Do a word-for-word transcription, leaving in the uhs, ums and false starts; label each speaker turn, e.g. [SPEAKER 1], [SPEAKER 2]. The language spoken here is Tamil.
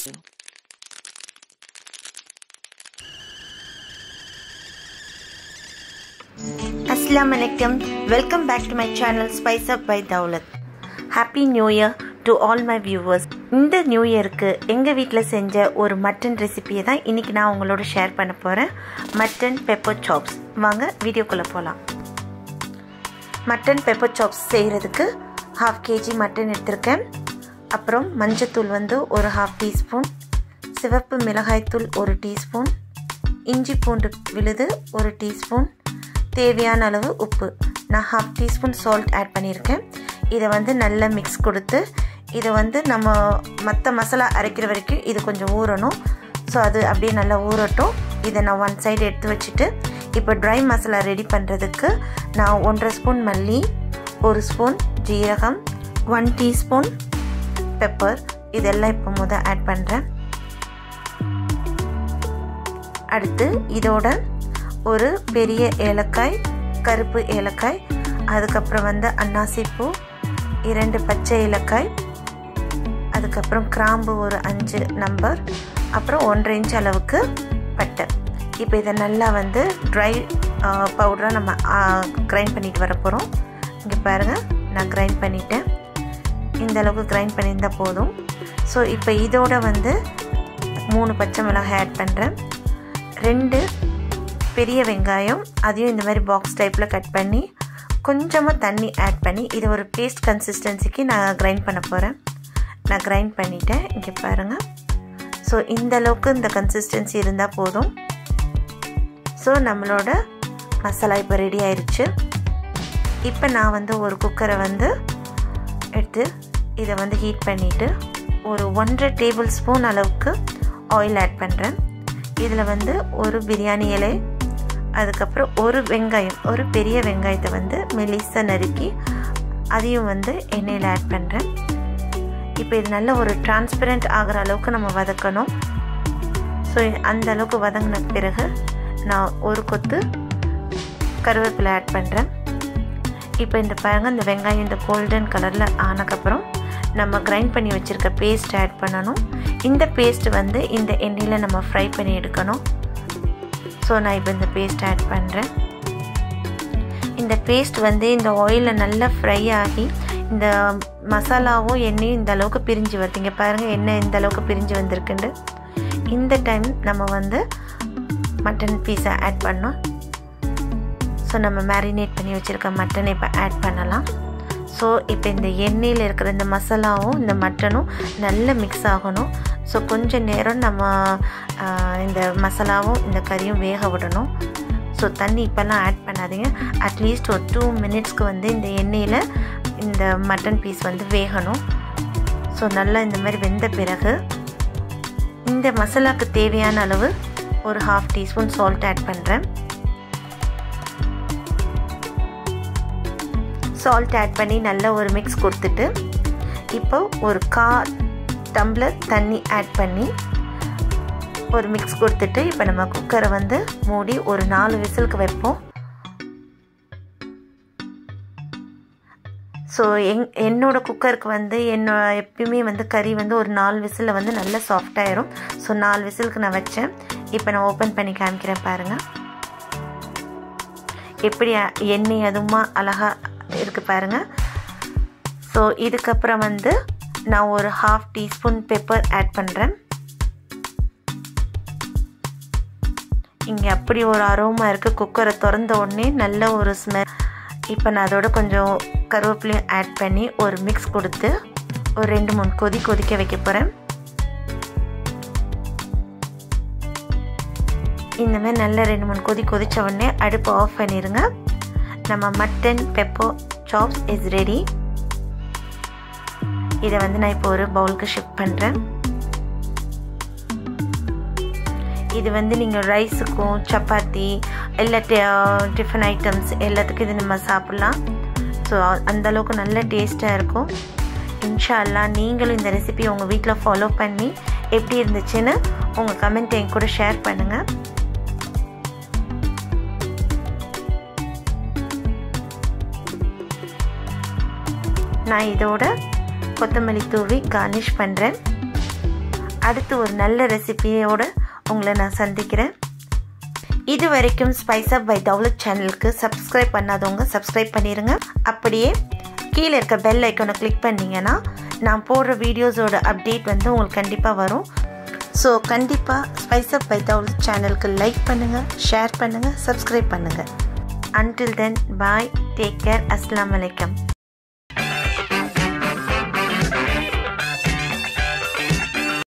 [SPEAKER 1] Assalamualaikum. Welcome back to my channel Spice Up by Dawlat. Happy New Year to all my viewers. இந்த நியூ இயருக்கு எங்கள் வீட்டில் செஞ்ச ஒரு மட்டன் ரெசிபியை தான் இன்றைக்கி நான் உங்களோட ஷேர் பண்ண போகிறேன். Mutton pepper chops. வாங்க வீடியோக்குள்ளே போகலாம். மட்டன் பெப்பர் சாப்ஸ் செய்கிறதுக்கு ஹாஃப் கேஜி மட்டன் எடுத்திருக்கேன். அப்புறம் மஞ்சத்தூள் வந்து ஒரு ஹாஃப் டீஸ்பூன், சிவப்பு மிளகாய்த்தூள் ஒரு டீஸ்பூன், இஞ்சி பூண்டு விழுது ஒரு டீஸ்பூன், தேவையான அளவு உப்பு. நான் ஹாஃப் டீஸ்பூன் சால்ட் ஆட் பண்ணியிருக்கேன். இதை வந்து நல்லா மிக்ஸ் கொடுத்து இதை வந்து நம்ம மற்ற மசாலா அரைக்கிற வரைக்கும் இது கொஞ்சம் ஊறணும். ஸோ அது அப்படியே நல்லா ஊறட்டும். இதை நான் ஒன் சைடு எடுத்து வச்சுட்டு இப்போ ட்ரை மசாலா ரெடி பண்ணுறதுக்கு நான் ஒன்றரை ஸ்பூன் மல்லி, ஒரு ஸ்பூன் ஜீரகம், ஒன் டீஸ்பூன் பெப்பர் இதெல்லாம் இப்போ முத ஆட் பண்ணுறேன். அடுத்து இதோட ஒரு பெரிய ஏலக்காய், கருப்பு ஏலக்காய், அதுக்கப்புறம் வந்து அன்னாசிப்பூ, இரண்டு பச்சை ஏலக்காய், அதுக்கப்புறம் கிராம்பு ஒரு அஞ்சு நம்பர், அப்புறம் ஒன்றரை இன்ச் அளவுக்கு பட்டை. இப்போ இதை நல்லா வந்து ட்ரை பவுடராக நம்ம கிரைண்ட் பண்ணிட்டு வர போகிறோம். இங்கே பாருங்கள், நான் கிரைண்ட் பண்ணிட்டேன். இந்த அளவுக்கு கிரைண்ட் பண்ணியிருந்தால் போதும். ஸோ இப்போ இதோட வந்து மூணு பச்சை மிளகாய் ஆட் பண்ணுறேன். ரெண்டு பெரிய வெங்காயம், அதையும் இந்த மாதிரி பாக்ஸ் டைப்பில் கட் பண்ணி கொஞ்சமாக தண்ணி ஆட் பண்ணி இதை ஒரு பேஸ்ட் கன்சிஸ்டன்சிக்கு நான் கிரைண்ட் பண்ண போகிறேன். நான் கிரைண்ட் பண்ணிட்டேன். இங்கே பாருங்கள். ஸோ இந்த அளவுக்கு இந்த கன்சிஸ்டன்சி இருந்தால் போதும். ஸோ நம்மளோட மசாலா இப்போ ரெடி ஆயிடுச்சு. இப்போ நான் வந்து ஒரு குக்கரை வந்து எடுத்து இதை வந்து ஹீட் பண்ணிவிட்டு ஒரு ஒன்றரை டேபிள் ஸ்பூன் அளவுக்கு ஆயில் ஆட் பண்ணுறேன். இதில் வந்து ஒரு பிரியாணி இலை, அதுக்கப்புறம் ஒரு வெங்காயம், ஒரு பெரிய வெங்காயத்தை வந்து மெலிசாக நறுக்கி அதையும் வந்து எண்ணெயில் ஆட் பண்ணுறேன். இப்போ இது நல்ல ஒரு டிரான்ஸ்பரண்ட் ஆகிற அளவுக்கு நம்ம வதக்கணும். ஸோ அந்த அளவுக்கு வதங்கின பிறகு நான் ஒரு கொத்து கருவேப்பிலை ஆட் பண்ணுறேன். இப்போ இந்த பாருங்க, இந்த வெங்காயம் இந்த கோல்டன் கலரில் ஆனதுக்கப்புறம் நம்ம கிரைண்ட் பண்ணி வச்சுருக்க பேஸ்ட் ஆட் பண்ணணும். இந்த பேஸ்ட் வந்து இந்த எண்ணெயில் நம்ம ஃப்ரை பண்ணி எடுக்கணும். ஸோ நான் இப்போ இந்த பேஸ்ட் ஆட் பண்ணுறேன். இந்த பேஸ்ட் வந்து இந்த ஆயிலில் நல்லா ஃப்ரை ஆகி இந்த மசாலாவும் எண்ணெயும் இந்த அளவுக்கு பிரிஞ்சு வருது. இங்கே பாருங்கள், எண்ணெய் இந்த அளவுக்கு பிரிஞ்சு வந்திருக்குண்டு. இந்த டைம் நம்ம வந்து மட்டன் பீஸை ஆட் பண்ணோம். ஸோ நம்ம மேரினேட் பண்ணி வச்சுருக்க மட்டனை இப்போ ஆட் பண்ணலாம். ஸோ இப்போ இந்த எண்ணெயில் இருக்கிற இந்த மசாலாவும் இந்த மட்டனும் நல்லா மிக்ஸ் ஆகணும். ஸோ கொஞ்சம் நேரம் நம்ம இந்த மசாலாவும் இந்த கறியும் வேக விடணும். ஸோ தண்ணி இப்போல்லாம் ஆட் பண்ணாதீங்க. அட்லீஸ்ட் ஒரு டூ மினிட்ஸ்க்கு வந்து இந்த எண்ணெயில் இந்த மட்டன் பீஸ் வந்து வேகணும். ஸோ நல்லா இந்த மாதிரி வெந்த பிறகு இந்த மசாலாவுக்கு தேவையான அளவு ஒரு ஹாஃப் டீஸ்பூன் சால்ட் ஆட் பண்ணுறேன். சால்ட் ஆட் பண்ணி நல்லா ஒரு மிக்ஸ் கொடுத்துட்டு இப்போ ஒரு கா டம்ளர் தண்ணி ஆட் பண்ணி ஒரு மிக்ஸ் கொடுத்துட்டு இப்போ நம்ம குக்கரை வந்து மூடி ஒரு நாலு விசிலுக்கு வைப்போம். ஸோ எங் என்னோட குக்கருக்கு வந்து என்ன எப்பயுமே வந்து கறி வந்து ஒரு நாலு விசிலில் வந்து நல்லா சாஃப்டாயிரும். ஸோ நாலு விசிலுக்கு நான் வச்சேன். இப்போ நான் ஓப்பன் பண்ணி காமிக்கிறேன் பாருங்கள், எப்படி எண்ணெய் அதுமா அழகாக இருக்குது பாருங்கள். ஸோ இதுக்கப்புறம் வந்து நான் ஒரு ஹாஃப் டீஸ்பூன் பெப்பர் ஆட் பண்ணுறேன். இங்கே அப்படி ஒரு அரோமா இருக்குது. குக்கரை திறந்த உடனே நல்ல ஒரு ஸ்மெல். இப்போ நான் அதோட கொஞ்சம் கருவேப்பிலையும் ஆட் பண்ணி ஒரு மிக்ஸ் கொடுத்து ஒரு ரெண்டு மூணு கொதி கொதிக்க வைக்க போகிறேன். இந்த மாதிரி நல்ல ரெண்டு மூணு கொதி கொதித்த உடனே அடுப்பு ஆஃப் பண்ணிடுங்க. நம்ம mutton pepper chops is ready. இதை வந்து நான் இப்போ ஒரு பவுலுக்கு ஷிஃப்ட் பண்ணுறேன். இது வந்து நீங்கள் ரைஸுக்கும் சப்பாத்தி எல்லா டிஃபன் ஐட்டம்ஸ் எல்லாத்துக்கும் இது நம்ம சாப்பிட்லாம். ஸோ அந்தளவுக்கு நல்ல டேஸ்ட்டாக இருக்கும். இன்ஷா அல்லாஹ் நீங்களும் இந்த ரெசிபி உங்கள் வீட்டில் ஃபாலோ பண்ணி எப்படி இருந்துச்சுன்னு உங்கள் கமெண்ட் என் கூட ஷேர் பண்ணுங்கள். நான் இதோட கொத்தமல்லி தூவி கார்னிஷ் பண்ணுறேன். அடுத்து ஒரு நல்ல ரெசிபியோடு உங்களை நான் சந்திக்கிறேன். இது வரைக்கும் ஸ்பைஸ் அப் பை தௌலத் சேனலுக்கு சப்ஸ்கிரைப் பண்ணாதவங்க சப்ஸ்கிரைப் பண்ணிடுங்க. அப்படியே கீழே இருக்க பெல் ஐக்கானை கிளிக் பண்ணிங்கன்னா நான் போடுற வீடியோஸோட அப்டேட் வந்து உங்களுக்கு கண்டிப்பாக வரும். ஸோ கண்டிப்பாக ஸ்பைஸ் அப் பை தௌலத் சேனலுக்கு லைக் பண்ணுங்கள், ஷேர் பண்ணுங்கள், சப்ஸ்கிரைப் பண்ணுங்கள். Until then, bye, take care, Assalamu alaikum.